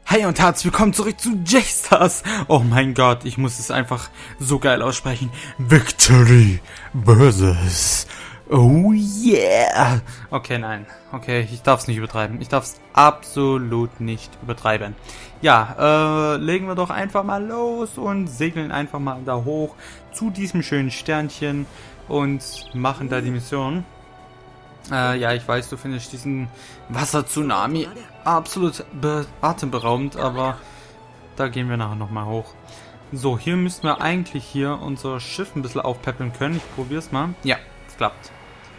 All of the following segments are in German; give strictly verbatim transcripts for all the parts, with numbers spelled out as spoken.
Hi und herzlich willkommen zurück zu J-Stars. Oh mein Gott, ich muss es einfach so geil aussprechen. Victory versus. Oh yeah. Okay, nein. Okay, ich darf es nicht übertreiben. Ich darf es absolut nicht übertreiben. Ja, äh, legen wir doch einfach mal los und segeln einfach mal da hoch zu diesem schönen Sternchen und machen da die Mission. Äh, ja, ich weiß, du findest diesen Wasser-Tsunami absolut atemberaubend, aber da gehen wir nachher nochmal hoch. So, hier müssten wir eigentlich hier unser Schiff ein bisschen aufpäppeln können. Ich probier's mal. Ja, es klappt.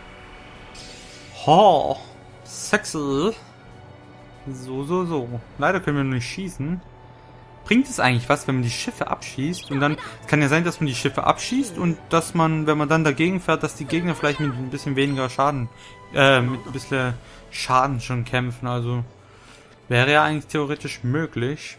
Oh, sexy. So, so, so. Leider können wir nur nicht schießen. Bringt es eigentlich was, wenn man die Schiffe abschießt? Und dann, es kann ja sein, dass man die Schiffe abschießt und dass man, wenn man dann dagegen fährt, dass die Gegner vielleicht mit ein bisschen weniger Schaden, äh, mit ein bisschen Schaden schon kämpfen. Also, wäre ja eigentlich theoretisch möglich.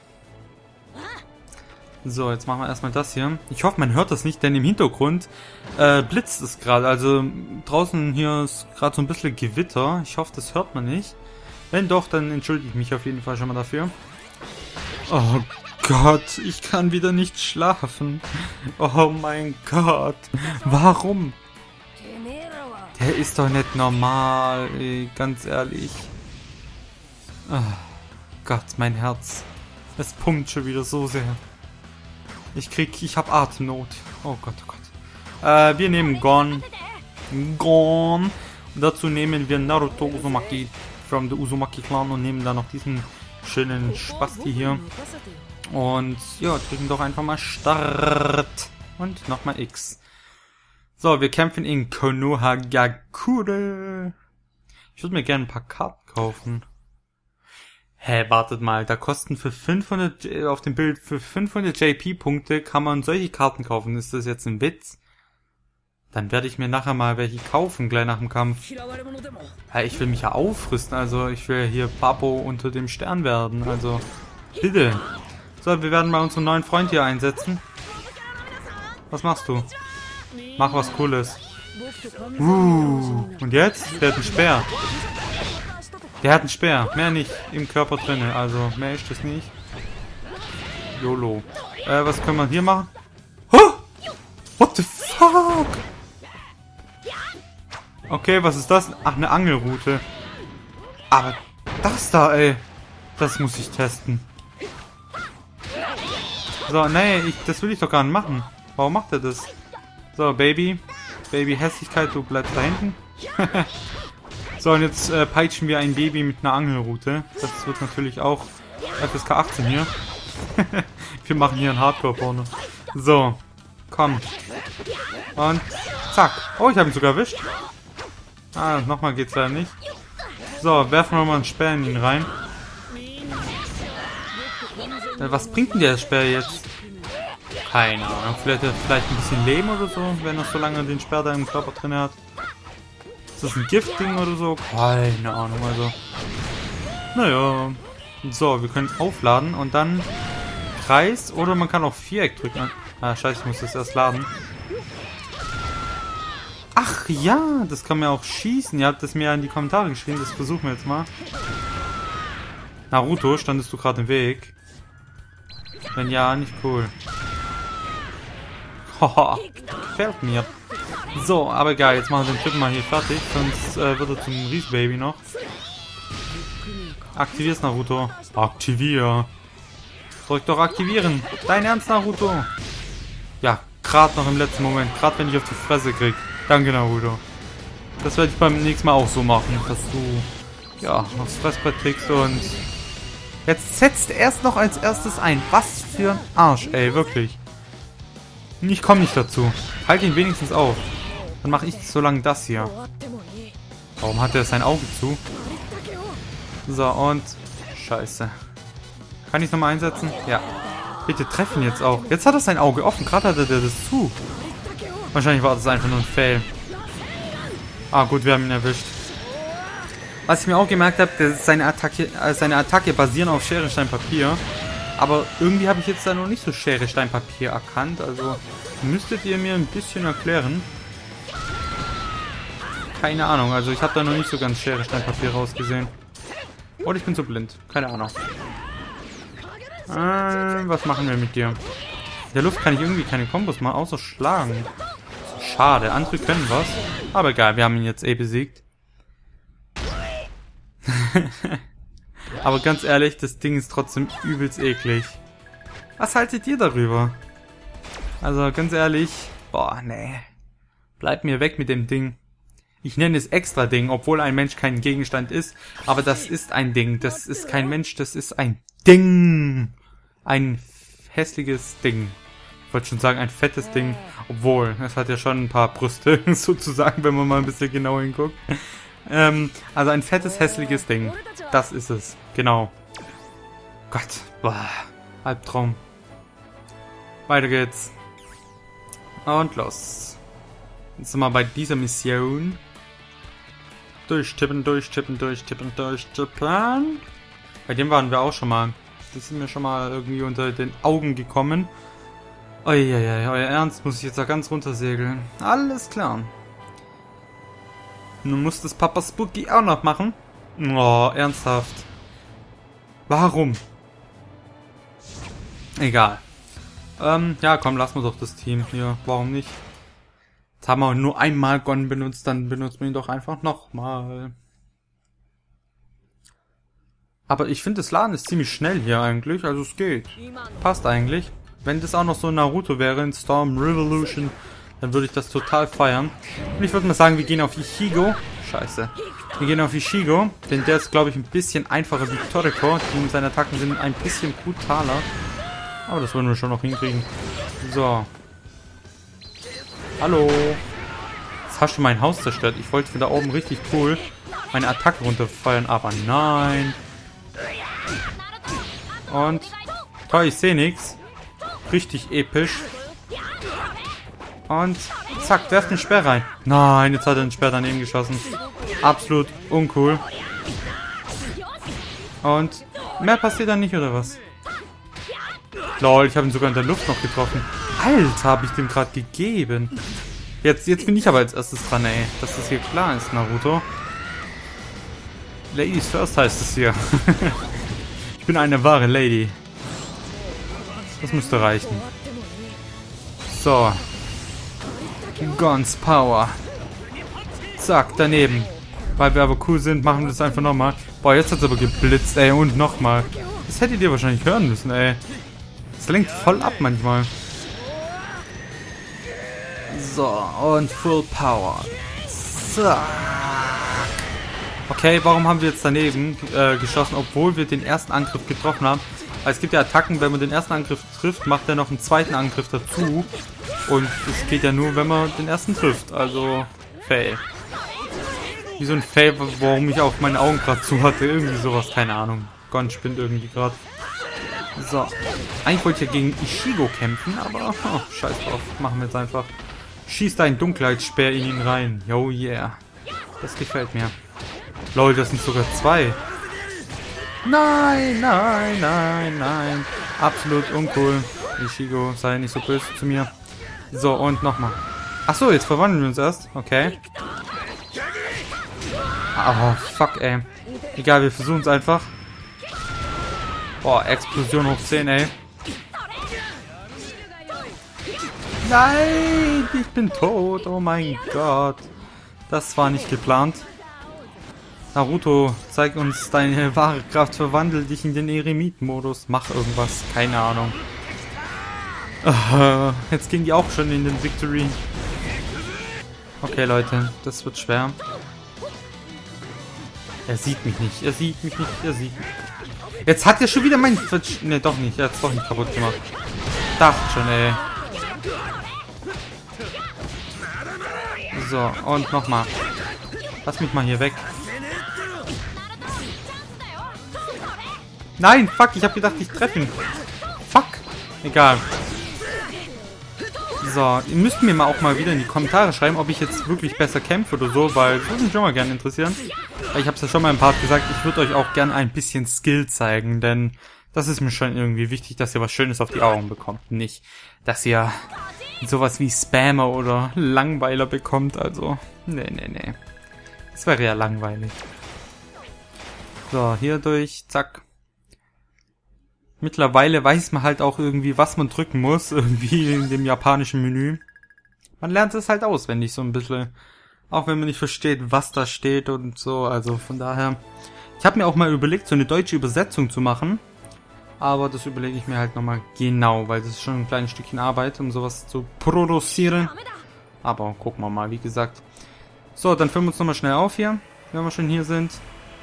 So, jetzt machen wir erstmal das hier. Ich hoffe, man hört das nicht, denn im Hintergrund äh, blitzt es gerade. Also, draußen hier ist gerade so ein bisschen Gewitter. Ich hoffe, das hört man nicht. Wenn doch, dann entschuldige ich mich auf jeden Fall schon mal dafür. Oh Gott, ich kann wieder nicht schlafen. Oh mein Gott. Warum? Der ist doch nicht normal, ey, ganz ehrlich. Oh Gott, mein Herz. Es pumpt schon wieder so sehr. Ich krieg, ich hab Atemnot. Oh Gott, oh Gott. Äh, wir nehmen Gon. Gon. Und dazu nehmen wir Naruto Uzumaki from the Uzumaki Clan und nehmen dann noch diesen schönen Spasti hier. Und ja, drücken doch einfach mal Start. Und nochmal X. So, wir kämpfen in Konohagakure. Ich würde mir gerne ein paar Karten kaufen. Hä, wartet mal, da kosten für fünfhundert, auf dem Bild, für fünfhundert J P-Punkte kann man solche Karten kaufen. Ist das jetzt ein Witz? Dann werde ich mir nachher mal welche kaufen, gleich nach dem Kampf. Ja, ich will mich ja aufrüsten, also ich will hier Papo unter dem Stern werden, also bitte. So, wir werden mal unseren neuen Freund hier einsetzen. Was machst du? Mach was Cooles. Uh, und jetzt? Der hat einen Speer. Der hat einen Speer, mehr nicht im Körper drinne, also mehr ist das nicht. YOLO. Äh, was können wir hier machen? Huh! What the fuck? Okay, was ist das? Ach, eine Angelrute. Aber das da, ey. Das muss ich testen. So, nee, ich, das will ich doch gar nicht machen. Warum macht er das? So, Baby. Baby Hässlichkeit, du bleibst da hinten. So, und jetzt äh, peitschen wir ein Baby mit einer Angelrute. Das wird natürlich auch F S K achtzehn hier. Wir machen hier ein Hardcore-Porno. So, komm. Und zack. Oh, ich habe ihn sogar erwischt. Ah, nochmal geht's leider nicht. So, werfen wir mal einen Speer in ihn rein. Äh, was bringt denn der Speer jetzt? Keine Ahnung. Vielleicht, vielleicht ein bisschen Leben oder so, wenn er so lange den Speer da im Körper drin hat. Ist das ein Giftding oder so? Keine Ahnung, also. Naja. So, wir können aufladen und dann Kreis oder man kann auch Viereck drücken. Ah, scheiße, ich muss das erst laden. Ach ja, das kann man auch schießen. Ihr habt das mir ja in die Kommentare geschrieben, das versuchen wir jetzt mal. Naruto, standest du gerade im Weg? Wenn ja, nicht cool. Haha, gefällt mir. So, aber egal, jetzt machen wir den Typen mal hier fertig, sonst äh, wird er zum Riesbaby noch. Aktivier's, Naruto. Aktivier. Drück doch aktivieren. Dein Ernst, Naruto? Ja, gerade noch im letzten Moment, gerade wenn ich auf die Fresse krieg. Danke, Naruto. Das werde ich beim nächsten Mal auch so machen, dass du ja aufs Fressbrett kriegst und jetzt setzt er erst noch als erstes ein. Was für ein Arsch, ey, wirklich. Ich komme nicht dazu. Halt ihn wenigstens auf. Dann mache ich so lange das hier. Warum hat er sein Auge zu? So, und scheiße. Kann ich es nochmal einsetzen? Ja. Bitte treffen jetzt auch. Jetzt hat er sein Auge offen. Gerade hatte der das zu. Wahrscheinlich war das einfach nur ein Fail. Ah, gut, wir haben ihn erwischt. Was ich mir auch gemerkt habe, seine Attacke, äh, seine Attacke basieren auf Schere, Stein, Papier. Aber irgendwie habe ich jetzt da noch nicht so Schere, Stein, Papier erkannt. Also müsstet ihr mir ein bisschen erklären. Keine Ahnung. Also ich habe da noch nicht so ganz Schere, Stein, Papier rausgesehen. Oder ich bin so blind. Keine Ahnung. Äh, was machen wir mit dir? In der Luft kann ich irgendwie keine Kombos machen, außer schlagen. Schade, andere können was. Aber egal, wir haben ihn jetzt eh besiegt. Aber ganz ehrlich, das Ding ist trotzdem übelst eklig. Was haltet ihr darüber? Also ganz ehrlich, boah, nee. Bleibt mir weg mit dem Ding. Ich nenne es extra Ding, obwohl ein Mensch kein Gegenstand ist. Aber das ist ein Ding. Das ist kein Mensch, das ist ein Ding. Ein hässliches Ding. Ich wollte schon sagen, ein fettes Ding. Obwohl, es hat ja schon ein paar Brüste, sozusagen, wenn man mal ein bisschen genauer hinguckt. Ähm, also ein fettes, hässliches Ding. Das ist es. Genau. Gott. Boah. Albtraum. Weiter geht's. Und los. Jetzt sind wir bei dieser Mission. Durchtippen, durchtippen, durchtippen, durchtippen. Bei dem waren wir auch schon mal. Das sind mir schon mal irgendwie unter den Augen gekommen. Uiuiui, euer Ernst, muss ich jetzt da ganz runtersegeln. Alles klar. Nun muss das Papa Spooky auch noch machen. Oh, ernsthaft. Warum? Egal. Ähm, ja, komm, lassen wir doch das Team hier. Warum nicht? Jetzt haben wir nur einmal Gon benutzt, dann benutzen wir ihn doch einfach nochmal. Aber ich finde, das Laden ist ziemlich schnell hier eigentlich, also es geht. Passt eigentlich. Wenn das auch noch so Naruto wäre in Storm Revolution, dann würde ich das total feiern. Und ich würde mal sagen, wir gehen auf Ichigo. Scheiße. Wir gehen auf Ichigo, denn der ist, glaube ich, ein bisschen einfacher wie Toriko. Die seine Attacken sind ein bisschen brutaler. Aber das wollen wir schon noch hinkriegen. So. Hallo. Jetzt hast du mein Haus zerstört. Ich wollte von da oben richtig cool meine Attacke runterfallen, aber nein. Und toll, ich sehe nichts. Richtig episch. Und zack, werft den Speer rein. Nein, jetzt hat er den Speer daneben geschossen. Absolut uncool. Und mehr passiert dann nicht, oder was? Lol, ich habe ihn sogar in der Luft noch getroffen. Alter, habe ich dem gerade gegeben. Jetzt, jetzt bin ich aber als erstes dran, ey. Dass das hier klar ist, Naruto. Ladies first heißt es hier. Ich bin eine wahre Lady. Das müsste reichen. So. Gons Power. Zack, daneben. Weil wir aber cool sind, machen wir das einfach nochmal. Boah, jetzt hat es aber geblitzt, ey. Und nochmal. Das hättet ihr wahrscheinlich hören müssen, ey. Das lenkt voll ab manchmal. So, und Full Power. Zack. Okay, warum haben wir jetzt daneben äh, geschossen, obwohl wir den ersten Angriff getroffen haben? Weil es gibt ja Attacken, wenn man den ersten Angriff trifft, macht er noch einen zweiten Angriff dazu. Und es geht ja nur, wenn man den ersten trifft. Also, Fail. Wie so ein Fail, warum ich auch meine Augen gerade zu hatte. Irgendwie sowas, keine Ahnung. Gon spinnt irgendwie gerade. So. Eigentlich wollte ich ja gegen Ichigo kämpfen, aber oh, scheiß drauf. Machen wir jetzt einfach. Schießt einen Dunkelheitsspeer in ihn rein. Yo, yeah. Das gefällt mir. Lol, das sind sogar zwei. Nein, nein, nein, nein. Absolut uncool. Ichigo, sei nicht so böse zu mir. So, und nochmal. Achso, jetzt verwandeln wir uns erst. Okay. Oh, fuck, ey. Egal, wir versuchen es einfach. Boah, Explosion hoch zehn, ey. Nein, ich bin tot. Oh mein Gott. Das war nicht geplant. Naruto, zeig uns deine wahre Kraft. Verwandel dich in den Eremit-Modus. Mach irgendwas. Keine Ahnung. Uh, jetzt ging die auch schon in den Victory. Okay, Leute. Das wird schwer. Er sieht mich nicht. Er sieht mich nicht. Er sieht mich. Jetzt hat er schon wieder mein... Ne, doch nicht. Er hat es doch nicht kaputt gemacht. Dachte schon, ey. So, und nochmal. Lass mich mal hier weg. Nein, fuck, ich habe gedacht, ich treffe ihn. Fuck. Egal. So, ihr müsst mir mal auch mal wieder in die Kommentare schreiben, ob ich jetzt wirklich besser kämpfe oder so, weil das würde mich schon mal gerne interessieren. Ich habe es ja schon mal im Part gesagt, ich würde euch auch gerne ein bisschen Skill zeigen, denn das ist mir schon irgendwie wichtig, dass ihr was Schönes auf die Augen bekommt. Nicht, dass ihr sowas wie Spammer oder Langweiler bekommt, also, nee, nee, nee. Das wäre ja langweilig. So, hier durch, zack. Mittlerweile weiß man halt auch irgendwie, was man drücken muss, irgendwie in dem japanischen Menü. Man lernt es halt auswendig so ein bisschen. Auch wenn man nicht versteht, was da steht und so. Also von daher. Ich habe mir auch mal überlegt, so eine deutsche Übersetzung zu machen. Aber das überlege ich mir halt nochmal genau, weil das ist schon ein kleines Stückchen Arbeit, um sowas zu produzieren. Aber gucken wir mal, wie gesagt. So, dann füllen wir uns nochmal schnell auf hier, wenn wir schon hier sind.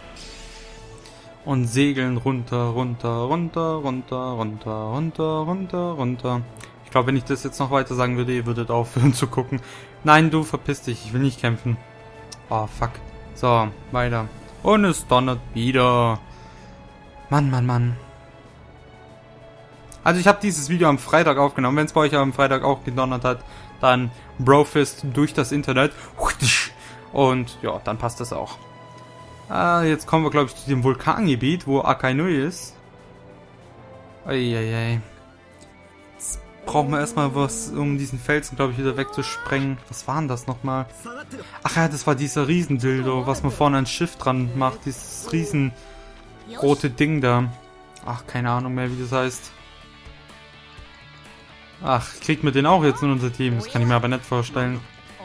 Und segeln runter, runter, runter, runter, runter, runter, runter, runter. Ich glaube, wenn ich das jetzt noch weiter sagen würde, ihr würdet aufhören zu gucken. Nein, du verpiss dich, ich will nicht kämpfen. Oh, fuck. So, weiter. Und es donnert wieder. Mann, Mann, Mann. Also ich habe dieses Video am Freitag aufgenommen. Wenn es bei euch am Freitag auch gedonnert hat, dann Brofist durch das Internet. Und ja, dann passt das auch. Ah, jetzt kommen wir, glaube ich, zu dem Vulkangebiet, wo Akainui ist. Eieiei. Jetzt brauchen wir erstmal was, um diesen Felsen, glaube ich, wieder wegzusprengen. Was war denn das nochmal? Ach ja, das war dieser Riesendildo, was man vorne ans Schiff dran macht. Dieses riesenrote Ding da. Ach, keine Ahnung mehr, wie das heißt. Ach, kriegt man den auch jetzt in unser Team? Das kann ich mir aber nicht vorstellen.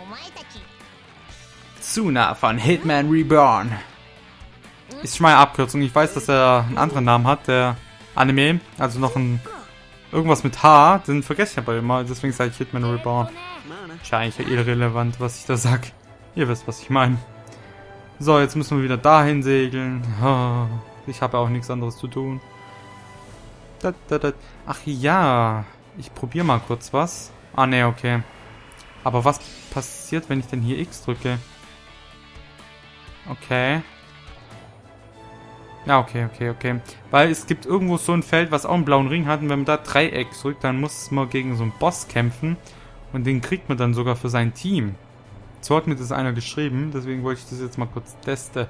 Tsuna von Hitman Reborn. Ist schon mal eine Abkürzung. Ich weiß, dass er einen anderen Namen hat, der Anime. Also noch ein... Irgendwas mit H. Den vergesse ich aber immer. Deswegen sage ich Hitman Reborn. Ist ja eigentlich irrelevant, was ich da sag. Ihr wisst, was ich meine. So, jetzt müssen wir wieder dahin segeln. Ich habe ja auch nichts anderes zu tun. Ach ja... Ich probiere mal kurz was. Ah, ne, okay. Aber was passiert, wenn ich denn hier X drücke? Okay. Ja, okay, okay, okay. Weil es gibt irgendwo so ein Feld, was auch einen blauen Ring hat. Und wenn man da Dreieck drückt, dann muss man gegen so einen Boss kämpfen. Und den kriegt man dann sogar für sein Team. So hat mir das einer geschrieben. Deswegen wollte ich das jetzt mal kurz testen.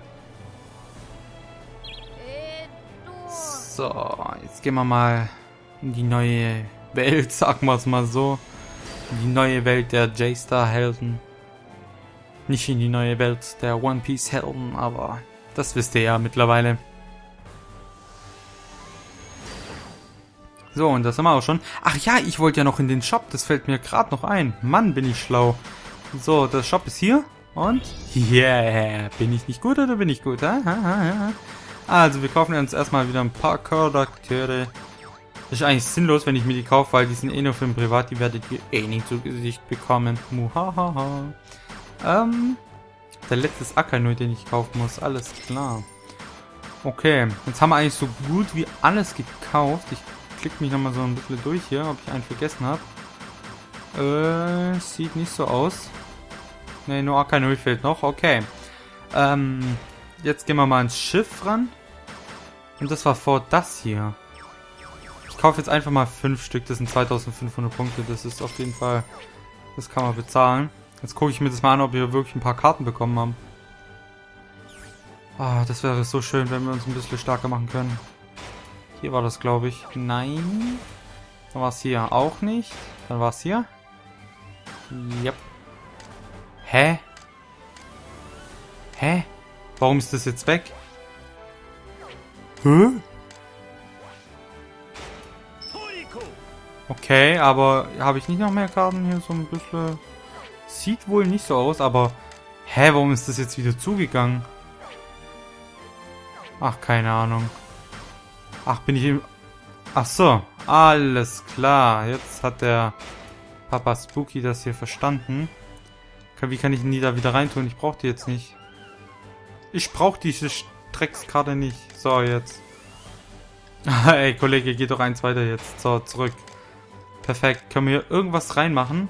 So, jetzt gehen wir mal in die neue... Welt, sagen wir es mal so. Die neue Welt der J-Star-Helden. Nicht in die neue Welt der One Piece-Helden, aber das wisst ihr ja mittlerweile. So, und das haben wir auch schon. Ach ja, ich wollte ja noch in den Shop, das fällt mir gerade noch ein. Mann, bin ich schlau. So, der Shop ist hier. Und? Yeah, bin ich nicht gut oder bin ich gut? Also, wir kaufen uns erstmal wieder ein paar Charaktere. Das ist eigentlich sinnlos, wenn ich mir die kaufe, weil die sind eh nur für ein Privat, die werdet ihr eh nicht zu Gesicht bekommen. Muhahaha. Ähm, der letzte ist Akainui, den ich kaufen muss, alles klar. Okay, jetzt haben wir eigentlich so gut wie alles gekauft. Ich klicke mich nochmal so ein bisschen durch hier, ob ich einen vergessen habe. Äh, sieht nicht so aus. Ne, nur Akainui fehlt noch, okay. Ähm, jetzt gehen wir mal ins Schiff ran. Und das war vor das hier. Ich kaufe jetzt einfach mal fünf Stück, das sind zweitausendfünfhundert Punkte, das ist auf jeden Fall, das kann man bezahlen. Jetzt gucke ich mir das mal an, ob wir wirklich ein paar Karten bekommen haben. Ah, das wäre so schön, wenn wir uns ein bisschen stärker machen können. Hier war das, glaube ich. Nein. Dann war es hier auch nicht. Dann war es hier. Yep. Hä? Hä? Warum ist das jetzt weg? Hä? Okay, aber habe ich nicht noch mehr Karten hier so ein bisschen? Sieht wohl nicht so aus, aber... Hä, warum ist das jetzt wieder zugegangen? Ach, keine Ahnung. Ach, bin ich im... Ach so, alles klar. Jetzt hat der Papa Spooky das hier verstanden. Wie kann ich denn die da wieder reintun? Ich brauche die jetzt nicht. Ich brauche diese Dreckskarte nicht. So, jetzt. Ey, Kollege, geh doch eins weiter jetzt. So, zurück. Perfekt. Können wir hier irgendwas reinmachen?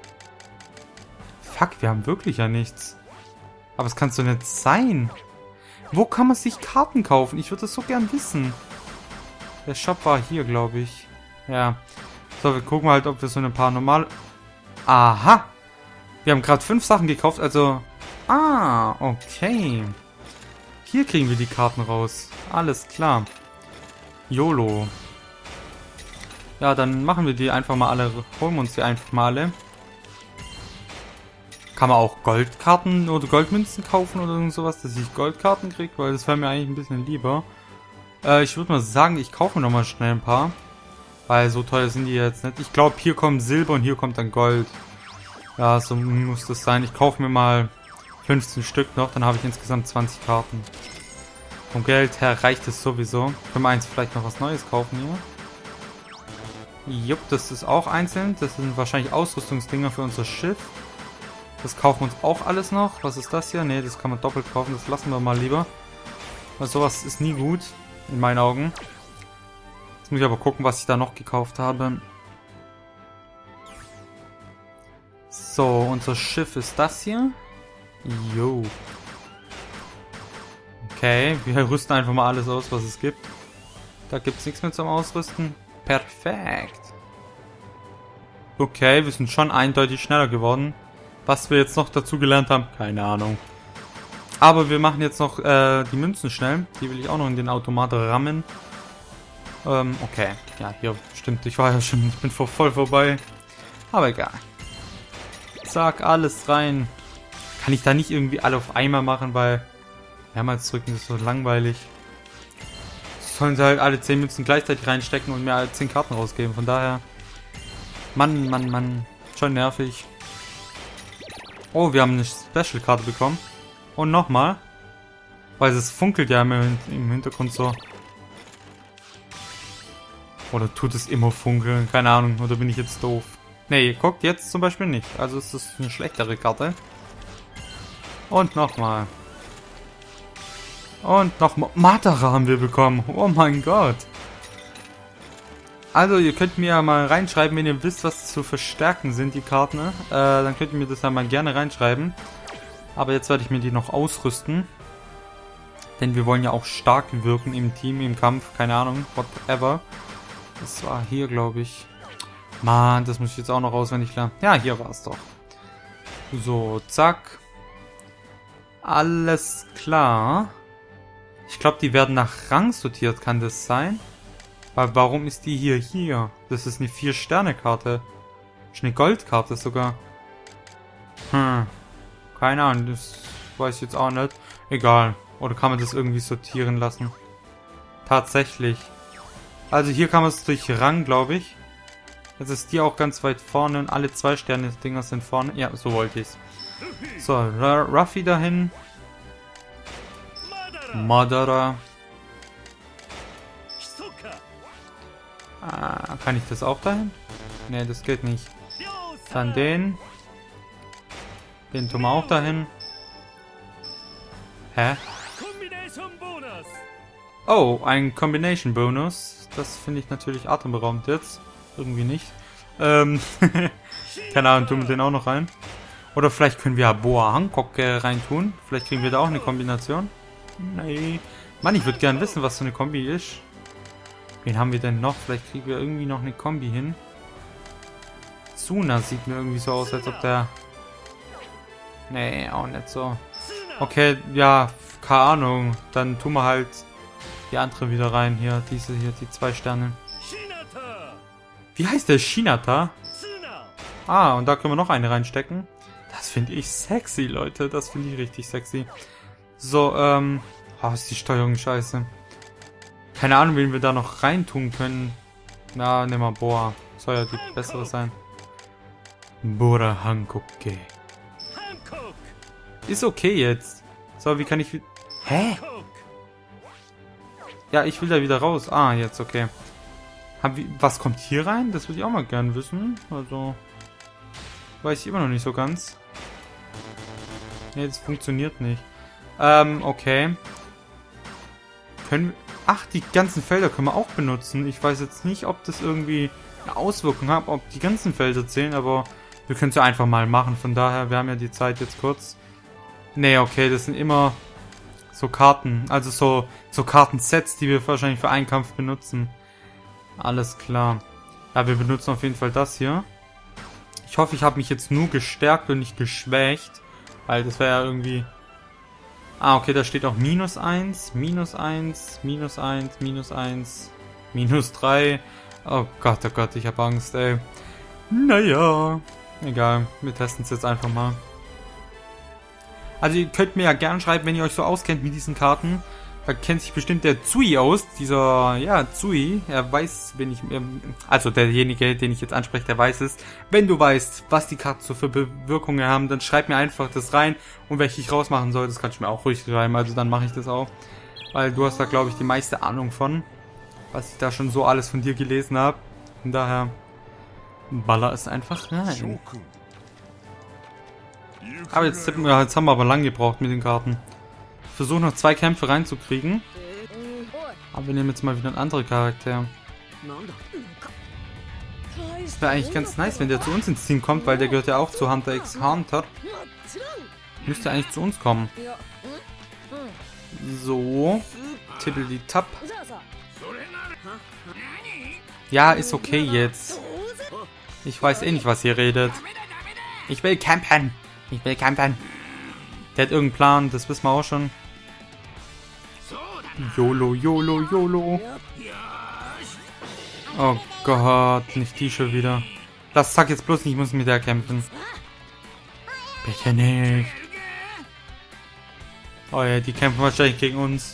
Fuck, wir haben wirklich ja nichts. Aber es kann doch nicht sein. Wo kann man sich Karten kaufen? Ich würde das so gern wissen. Der Shop war hier, glaube ich. Ja. So, wir gucken halt, ob wir so eine paar normale... Aha! Wir haben gerade fünf Sachen gekauft, also... Ah, okay. Hier kriegen wir die Karten raus. Alles klar. YOLO. Ja, dann machen wir die einfach mal alle. Holen wir uns die einfach mal alle. Kann man auch Goldkarten oder Goldmünzen kaufen oder irgend sowas, dass ich Goldkarten kriege, weil das wäre mir eigentlich ein bisschen lieber. Äh, ich würde mal sagen, ich kaufe mir noch mal schnell ein paar. Weil so teuer sind die jetzt nicht. Ich glaube, hier kommt Silber und hier kommt dann Gold. Ja, so muss das sein. Ich kaufe mir mal fünfzehn Stück noch, dann habe ich insgesamt zwanzig Karten. Vom Geld her reicht es sowieso. Können wir eins vielleicht noch was Neues kaufen hier? Jupp, das ist auch einzeln. Das sind wahrscheinlich Ausrüstungsdinger für unser Schiff. Das kaufen wir uns auch alles noch. Was ist das hier? Ne, das kann man doppelt kaufen. Das lassen wir mal lieber. Weil sowas ist nie gut. In meinen Augen. Jetzt muss ich aber gucken, was ich da noch gekauft habe. So, unser Schiff ist das hier. Jo. Okay, wir rüsten einfach mal alles aus, was es gibt. Da gibt es nichts mehr zum Ausrüsten. Perfekt. Okay, wir sind schon eindeutig schneller geworden. Was wir jetzt noch dazu gelernt haben, keine Ahnung. Aber wir machen jetzt noch äh, die Münzen schnell. Die will ich auch noch in den Automat rammen. Ähm, okay. Ja, hier stimmt. Ich war ja schon, ich bin voll vorbei. Aber egal. Zack, alles rein. Kann ich da nicht irgendwie alle auf einmal machen, weil mehrmals drücken ist so langweilig. Sollen sie halt alle zehn Münzen gleichzeitig reinstecken und mir alle zehn Karten rausgeben. Von daher. Mann, Mann, Mann. Schon nervig. Oh, wir haben eine Special-Karte bekommen. Und nochmal. Weil es funkelt ja immer im Hintergrund so. Oder tut es immer funkeln? Keine Ahnung. Oder bin ich jetzt doof? Nee, guckt jetzt zum Beispiel nicht. Also ist das eine schlechtere Karte. Und nochmal. Und nochmal. Matara haben wir bekommen. Oh mein Gott. Also ihr könnt mir ja mal reinschreiben, wenn ihr wisst, was zu verstärken sind, die Karten. Äh, dann könnt ihr mir das ja mal gerne reinschreiben. Aber jetzt werde ich mir die noch ausrüsten. Denn wir wollen ja auch stark wirken im Team, im Kampf. Keine Ahnung, whatever. Das war hier, glaube ich. Mann, das muss ich jetzt auch noch auswendig lernen. Ja, hier war es doch. So, zack. Alles klar. Ich glaube, die werden nach Rang sortiert, kann das sein? Weil warum ist die hier hier? Das ist eine vier Sterne Karte. Ist eine Goldkarte sogar. Hm. Keine Ahnung, das weiß ich jetzt auch nicht. Egal. Oder kann man das irgendwie sortieren lassen? Tatsächlich. Also hier kann man es durch Rang, glaube ich. Jetzt ist die auch ganz weit vorne und alle zwei Sterne Dinger sind vorne. Ja, so wollte ich es. So, Ruffy dahin. Madara. Ah, kann ich das auch dahin? Ne, das geht nicht. Dann den. Den tun wir auch dahin. Hä? Oh, ein Combination Bonus. Das finde ich natürlich atemberaubend jetzt. Irgendwie nicht. Ähm, keine Ahnung, tun wir den auch noch rein. Oder vielleicht können wir Boa Hancock äh, reintun. Vielleicht kriegen wir da auch eine Kombination. Nee. Mann, ich würde gerne wissen, was so eine Kombi ist. Wen haben wir denn noch? Vielleicht kriegen wir irgendwie noch eine Kombi hin. Tsuna sieht mir irgendwie so aus, als ob der... Nee, auch nicht so. Okay, ja, keine Ahnung. Dann tun wir halt die andere wieder rein hier. Diese hier, die zwei Sterne. Wie heißt der? Shinata? Ah, und da können wir noch eine reinstecken. Das finde ich sexy, Leute. Das finde ich richtig sexy. So, ähm... Oh, ist die Steuerung scheiße. Keine Ahnung, wen wir da noch reintun können. Na, nehmen wir Boa. Soll ja die bessere sein. Boa Hancock. Ist okay jetzt. So, wie kann ich... Hä? Ja, ich will da wieder raus. Ah, jetzt, okay. Hab, was kommt hier rein? Das würde ich auch mal gern wissen. Also... Weiß ich immer noch nicht so ganz. Ne, das funktioniert nicht. Ähm, okay. Können wir... Ach, die ganzen Felder können wir auch benutzen. Ich weiß jetzt nicht, ob das irgendwie eine Auswirkung hat, ob die ganzen Felder zählen, aber wir können es ja einfach mal machen. Von daher, wir haben ja die Zeit jetzt kurz. Ne, okay, das sind immer so Karten, also so, so Kartensets, die wir wahrscheinlich für einen Kampf benutzen. Alles klar. Ja, wir benutzen auf jeden Fall das hier. Ich hoffe, ich habe mich jetzt nur gestärkt und nicht geschwächt, weil das wäre ja irgendwie... Ah, okay, da steht auch minus eins, minus eins, minus eins, minus eins, minus drei. Oh Gott, oh Gott, ich habe Angst, ey. Naja, egal, wir testen es jetzt einfach mal. Also ihr könnt mir ja gerne schreiben, wenn ihr euch so auskennt mit diesen Karten. Da kennt sich bestimmt der Zui aus. Dieser, ja, Zui. Er weiß, wenn ich, ähm, also derjenige, den ich jetzt anspreche, der weiß es. Wenn du weißt, was die Karten so für Bewirkungen haben, dann schreib mir einfach das rein. Und welche ich rausmachen soll, das kannst du mir auch ruhig schreiben. Also dann mache ich das auch. Weil du hast da, glaube ich, die meiste Ahnung von. Was ich da schon so alles von dir gelesen habe. Von daher, baller es einfach rein. Aber jetzt, jetzt haben wir aber lang gebraucht mit den Karten. Ich versuche noch zwei Kämpfe reinzukriegen. Aber wir nehmen jetzt mal wieder einen anderen Charakter. Wäre eigentlich ganz nice, wenn der zu uns ins Team kommt, weil der gehört ja auch zu Hunter x Hunter. Müsste eigentlich zu uns kommen. So. Titel die Tab. Ja, ist okay jetzt. Ich weiß eh nicht, was ihr redet. Ich will campen. Ich will campen. Der hat irgendeinen Plan, das wissen wir auch schon. YOLO, YOLO, YOLO. Oh Gott, nicht die schon wieder. Das sag jetzt bloß nicht, ich muss mit der kämpfen. Bitte nicht. Oh ja, die kämpfen wahrscheinlich gegen uns.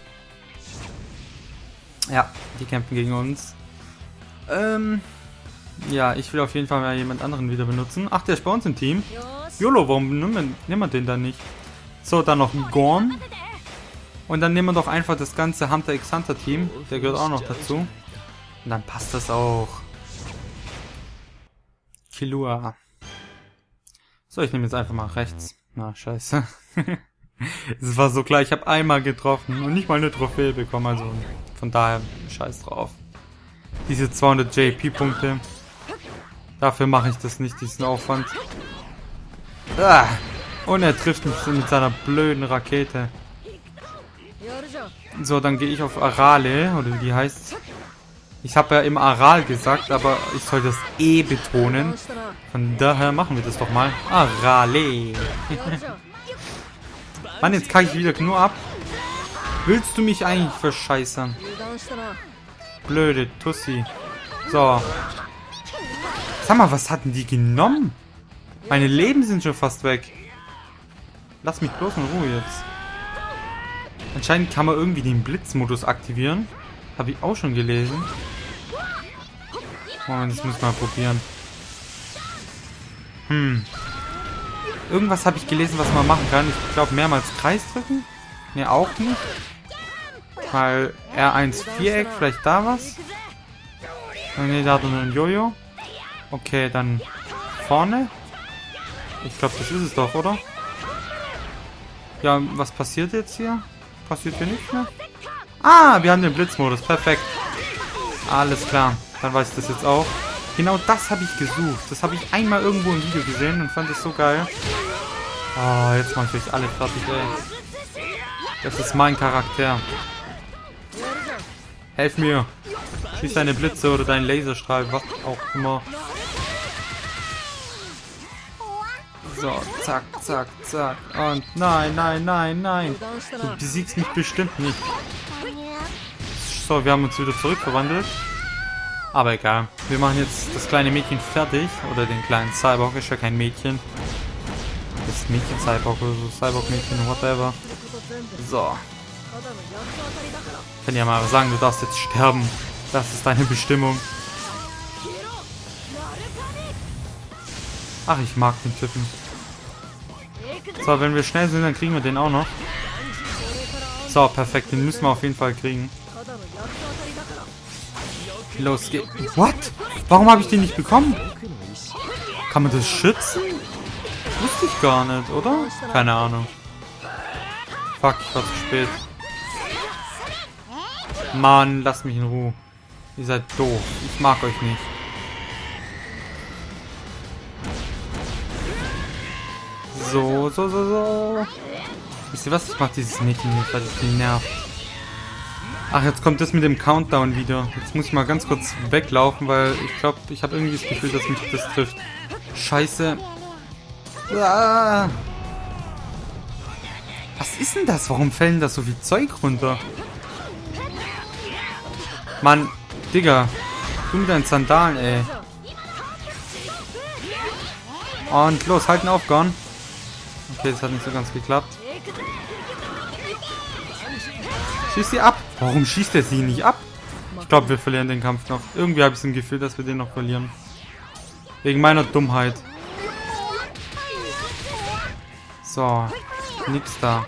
Ja, die kämpfen gegen uns. Ähm... Ja, ich will auf jeden Fall mal jemand anderen wieder benutzen. Ach, der ist bei uns im Team. YOLO, warum nehmen wir den dann nicht? So, dann noch ein Gorn. Und dann nehmen wir doch einfach das ganze Hunter x Hunter Team. Der gehört auch noch dazu. Und dann passt das auch. Killua. So, ich nehme jetzt einfach mal rechts. Na, scheiße. Es war so klar, ich habe einmal getroffen und nicht mal eine Trophäe bekommen. Also von daher, scheiß drauf. Diese zweihundert J P-Punkte. Dafür mache ich das nicht, diesen Aufwand. Ah, und er trifft mich mit seiner blöden Rakete. So, dann gehe ich auf Arale, oder wie die heißt. Ich habe ja immer Aral gesagt, aber ich soll das E betonen. Von daher machen wir das doch mal. Arale. Mann, jetzt kacke ich wieder nur ab. Willst du mich eigentlich verscheißern? Blöde Tussi. So. Sag mal, was hatten die genommen? Meine Leben sind schon fast weg. Lass mich bloß in Ruhe jetzt. Anscheinend kann man irgendwie den Blitzmodus aktivieren. Habe ich auch schon gelesen. Moment, das müssen wir mal probieren. Hm. Irgendwas habe ich gelesen, was man machen kann. Ich glaube, mehrmals Kreis drücken. Ne, auch nicht. Mal R eins Viereck, vielleicht da was. Ne, da hat er nur ein Jojo. Okay, dann vorne. Ich glaube, das ist es doch, oder? Ja, was passiert jetzt hier? Passiert hier nichts mehr? Ah, wir haben den Blitzmodus. Perfekt. Alles klar. Dann weiß ich das jetzt auch. Genau das habe ich gesucht. Das habe ich einmal irgendwo im Video gesehen und fand es so geil. Ah, jetzt mache ich euch alle fertig, ey. Das ist mein Charakter. Helf mir. Schieß deine Blitze oder deinen Laserstrahl, was auch immer. So, zack, zack, zack. Und nein, nein, nein, nein. Du besiegst mich bestimmt nicht. So, wir haben uns wieder zurückverwandelt. Aber egal. Wir machen jetzt das kleine Mädchen fertig. Oder den kleinen Cyborg. Ist ja kein Mädchen. Das Mädchen Cyborg oder so. Cyborg-Mädchen, whatever. So. Ich kann ja mal sagen, du darfst jetzt sterben. Das ist deine Bestimmung. Ach, ich mag den Typen. So, wenn wir schnell sind, dann kriegen wir den auch noch. So, perfekt. Den müssen wir auf jeden Fall kriegen. Los geht's. What? Warum habe ich den nicht bekommen? Kann man das schützen? Wusste ich gar nicht, oder? Keine Ahnung. Fuck, ich war zu spät. Mann, lasst mich in Ruhe. Ihr seid doof. Ich mag euch nicht. So, so, so, so. Wisst ihr was? Ich mach dieses Mädchen nicht, weil das mich nervt. Ach, jetzt kommt das mit dem Countdown wieder. Jetzt muss ich mal ganz kurz weglaufen, weil ich glaube, ich habe irgendwie das Gefühl, dass mich das trifft. Scheiße. Ah. Was ist denn das? Warum fällen da so viel Zeug runter? Mann, Digga. Du mit deinen Sandalen, ey. Und los, halten auf, Gorn. Okay, das hat nicht so ganz geklappt. Schieß sie ab. Warum schießt er sie nicht ab? Ich glaube, wir verlieren den Kampf noch. Irgendwie habe ich ein Gefühl, dass wir den noch verlieren. Wegen meiner Dummheit. So. Nix da.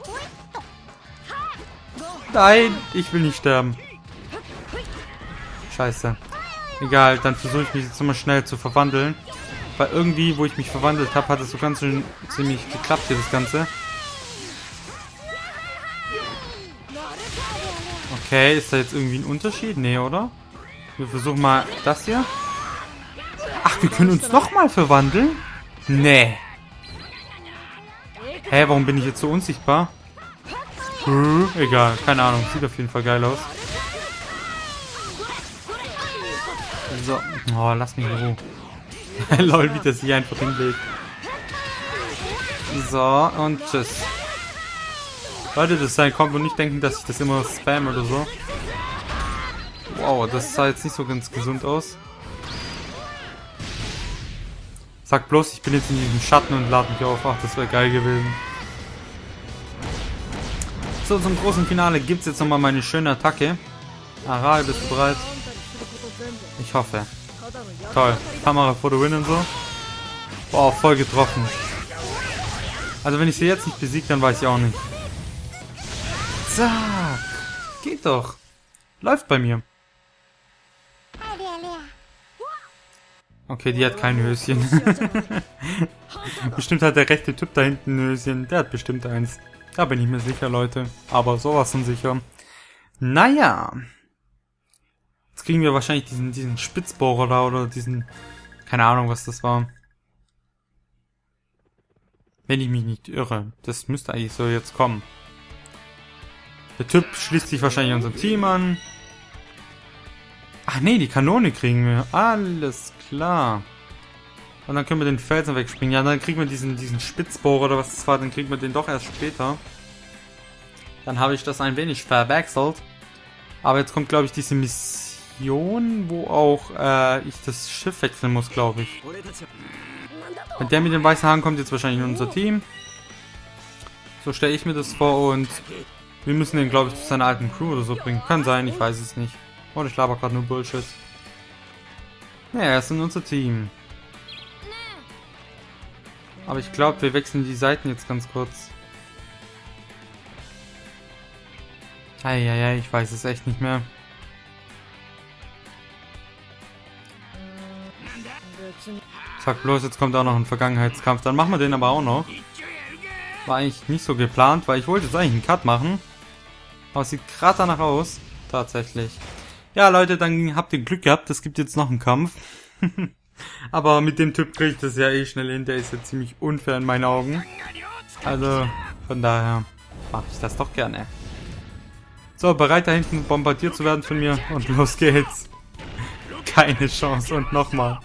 Nein, ich will nicht sterben. Scheiße. Egal, dann versuche ich mich jetzt nochmal schnell zu verwandeln. Weil irgendwie, wo ich mich verwandelt habe, hat es so ganz schön ziemlich geklappt hier das Ganze. Okay, ist da jetzt irgendwie ein Unterschied? Nee, oder? Wir versuchen mal das hier. Ach, wir können uns nochmal verwandeln? Nee. Hä, warum bin ich jetzt so unsichtbar? Hm, egal, keine Ahnung. Sieht auf jeden Fall geil aus. So. Oh, lass mich in Ruhe. Lol, wie das hier einfach hinlegt. So, und tschüss. Leute, das sein kommt und nicht denken, dass ich das immer spam oder so. Wow, das sah jetzt nicht so ganz gesund aus. Sag bloß, ich bin jetzt in diesem Schatten und lade mich auf. Ach, das wäre geil gewesen. So, zum großen Finale gibt es jetzt nochmal meine schöne Attacke. Aral, bist du bereit? Ich hoffe. Toll. Kamera for the win und so. Boah, voll getroffen. Also wenn ich sie jetzt nicht besiege, dann weiß ich auch nicht. Zack. Geht doch. Läuft bei mir. Okay, die hat kein Höschen. Bestimmt hat der rechte Typ da hinten ein Höschen. Der hat bestimmt eins. Da bin ich mir sicher, Leute. Aber sowas von sicher. Naja. Jetzt kriegen wir wahrscheinlich diesen, diesen Spitzbohrer da oder diesen... Keine Ahnung, was das war. Wenn ich mich nicht irre. Das müsste eigentlich so jetzt kommen. Der Typ schließt sich wahrscheinlich unserem Team an. Ach nee, die Kanone kriegen wir. Alles klar. Und dann können wir den Felsen wegspringen. Ja, dann kriegen wir diesen, diesen Spitzbohrer oder was das war. Dann kriegen wir den doch erst später. Dann habe ich das ein wenig verwechselt. Aber jetzt kommt, glaube ich, diese Mission, wo auch äh, ich das Schiff wechseln muss, glaube ich. Und der mit den weißen Haaren kommt jetzt wahrscheinlich in unser Team. So stelle ich mir das vor und wir müssen den, glaube ich, zu seiner alten Crew oder so bringen. Kann sein, ich weiß es nicht. Oh, ich laber gerade nur Bullshit. Ja, er ist in unser Team. Aber ich glaube, wir wechseln die Seiten jetzt ganz kurz. Eieiei, ich weiß es echt nicht mehr. Sag bloß, jetzt kommt auch noch ein Vergangenheitskampf. Dann machen wir den aber auch noch. War eigentlich nicht so geplant, weil ich wollte jetzt eigentlich einen Cut machen. Aber es sieht gerade danach aus. Tatsächlich. Ja, Leute, dann habt ihr Glück gehabt. Es gibt jetzt noch einen Kampf. Aber mit dem Typ kriege ich das ja eh schnell hin. Der ist ja ziemlich unfair in meinen Augen. Also, von daher mache ich das doch gerne. So, bereit da hinten bombardiert zu werden von mir. Und los geht's. Keine Chance. Und nochmal.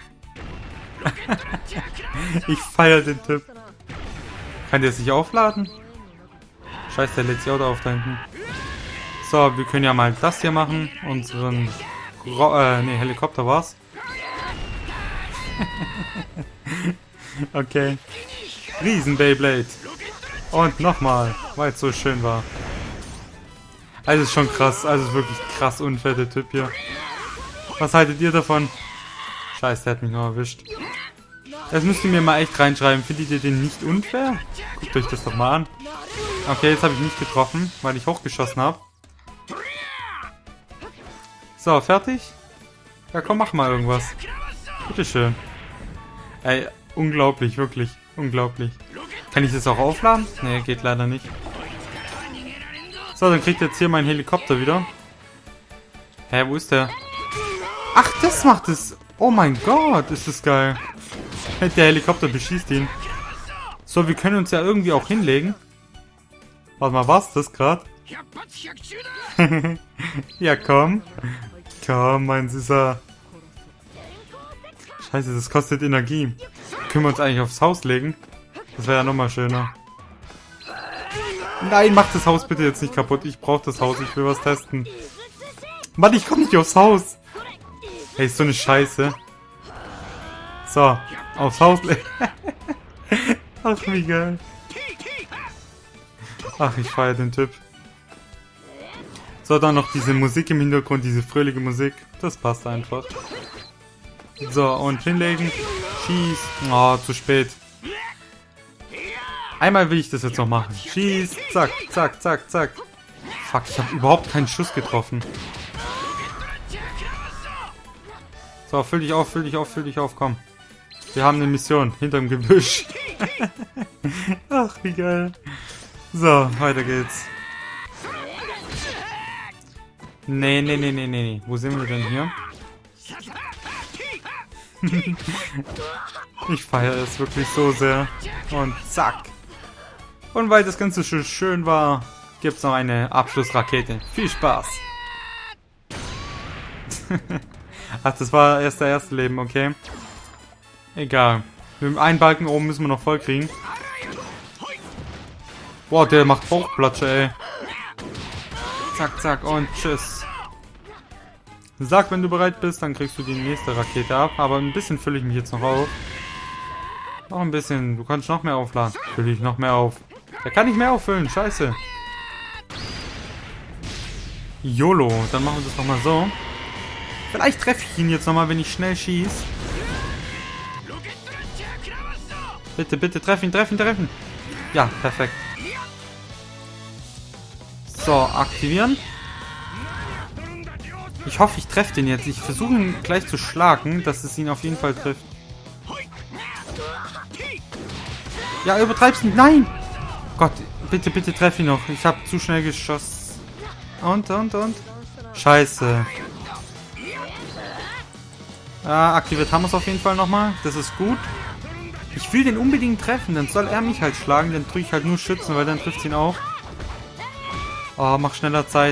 Ich feiere den Typ. Kann der sich aufladen? Scheiße, der lädt sich auch da auf da hinten. So, wir können ja mal das hier machen. Unseren Ro äh, nee, Helikopter war's. Okay. Riesen Beyblade. Und nochmal, weil es so schön war. Also ist schon krass, also ist wirklich krass unfair der Typ hier. Was haltet ihr davon? Scheiße, der hat mich noch erwischt. Das müsst ihr mir mal echt reinschreiben. Findet ihr den nicht unfair? Guckt euch das doch mal an. Okay, jetzt habe ich nicht getroffen, weil ich hochgeschossen habe. So, fertig? Ja, komm, mach mal irgendwas. Bitteschön. Ey, unglaublich, wirklich. Unglaublich. Kann ich das auch aufladen? Nee, geht leider nicht. So, dann kriegt jetzt hier mein Helikopter wieder. Hä, wo ist der? Ach, das macht es. Oh mein Gott, ist das geil. Der Helikopter beschießt ihn. So, wir können uns ja irgendwie auch hinlegen. Warte mal, war's das gerade? Ja, komm. Komm, mein Süßer. Scheiße, das kostet Energie. Können wir uns eigentlich aufs Haus legen? Das wäre ja nochmal schöner. Nein, mach das Haus bitte jetzt nicht kaputt. Ich brauche das Haus, ich will was testen. Mann, ich komme nicht aufs Haus. Hey, ist so eine Scheiße. So, aufs Haus legen. Ach, wie geil. Ach, ich feiere den Typ. So, dann noch diese Musik im Hintergrund, diese fröhliche Musik. Das passt einfach. So, und hinlegen. Schieß. Oh, zu spät. Einmal will ich das jetzt noch machen. Schieß. Zack, zack, zack, zack. Fuck, ich habe überhaupt keinen Schuss getroffen. So, füll dich auf, füll dich auf, füll dich auf, komm. Wir haben eine Mission hinterm Gebüsch. Ach, wie geil. So, weiter geht's. Nee, nee, nee, nee, nee. Wo sind wir denn hier? Ich feiere es wirklich so sehr. Und zack. Und weil das Ganze schon schön war, gibt es noch eine Abschlussrakete. Viel Spaß. Ach, das war erst der erste Leben, okay. Egal. Mit dem einen Balken oben müssen wir noch voll kriegen. Boah, der macht Bauchplatsche, ey. Zack, zack und tschüss. Sag, wenn du bereit bist, dann kriegst du die nächste Rakete ab. Aber ein bisschen fülle ich mich jetzt noch auf. Noch ein bisschen. Du kannst noch mehr aufladen. Fülle ich noch mehr auf. Der kann nicht mehr auffüllen. Scheiße. YOLO. Dann machen wir das nochmal so. Vielleicht treffe ich ihn jetzt nochmal, wenn ich schnell schieße. Bitte, bitte, treff ihn, treff ihn, treff ihn. Ja, perfekt. So, aktivieren. Ich hoffe, ich treffe den jetzt. Ich versuche ihn gleich zu schlagen, dass es ihn auf jeden Fall trifft. Ja, übertreib's nicht. Nein! Gott, bitte, bitte treff ihn noch. Ich habe zu schnell geschossen. Und, und, und. Scheiße. Ja, aktiviert haben wir es auf jeden Fall nochmal. Das ist gut. Ich will den unbedingt treffen. Dann soll er mich halt schlagen. Dann drücke ich halt nur Schützen, weil dann trifft ihn auch. Oh, mach schneller Zeit.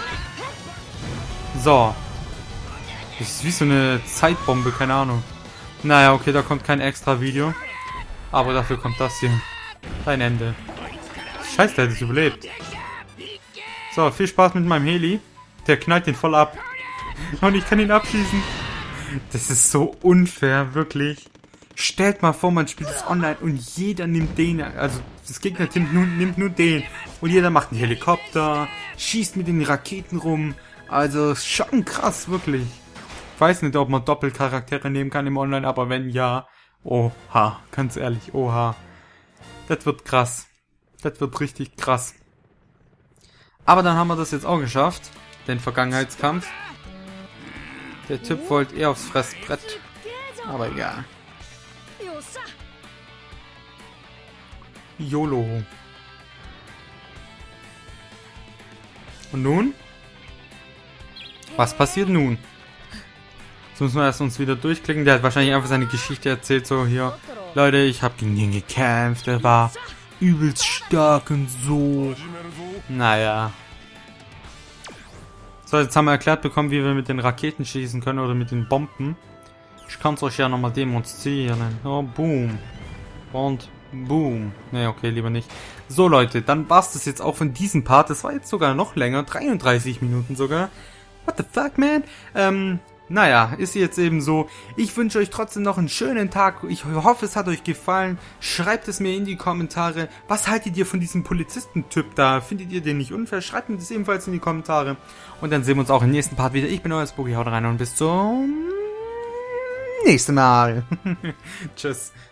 So. Das ist wie so eine Zeitbombe, keine Ahnung. Naja, okay, da kommt kein extra Video. Aber dafür kommt das hier. Dein Ende. Scheiße, der hat es überlebt. So, viel Spaß mit meinem Heli. Der knallt den voll ab. Und ich kann ihn abschießen. Das ist so unfair, wirklich. Stellt mal vor, man spielt es online und jeder nimmt den. Also, das Gegnerteam nimmt, nimmt nur den. Und jeder macht einen Helikopter, schießt mit den Raketen rum. Also, schon krass, wirklich. Ich weiß nicht, ob man Doppelcharaktere nehmen kann im Online, aber wenn ja, oha, ganz ehrlich, oha. Das wird krass. Das wird richtig krass. Aber dann haben wir das jetzt auch geschafft. Den Vergangenheitskampf. Der Typ wollte eher aufs Fressbrett. Aber egal. YOLO. Und nun? Was passiert nun? Jetzt müssen wir erst uns wieder durchklicken. Der hat wahrscheinlich einfach seine Geschichte erzählt. So, hier, Leute, ich habe gegen den gekämpft. Der war übelst stark und so. Naja. So, jetzt haben wir erklärt bekommen, wie wir mit den Raketen schießen können oder mit den Bomben. Ich kann es euch ja nochmal demonstrieren. Oh, boom. Und boom. Ne, okay, lieber nicht. So, Leute, dann war es das jetzt auch von diesem Part. Das war jetzt sogar noch länger. dreiunddreißig Minuten sogar. What the fuck, man? Ähm, naja, ist jetzt eben so. Ich wünsche euch trotzdem noch einen schönen Tag. Ich hoffe, es hat euch gefallen. Schreibt es mir in die Kommentare. Was haltet ihr von diesem Polizistentyp da? Findet ihr den nicht unfair? Schreibt mir das ebenfalls in die Kommentare. Und dann sehen wir uns auch im nächsten Part wieder. Ich bin euer Spooky. Haut rein und bis zum nächsten Mal. Tschüss.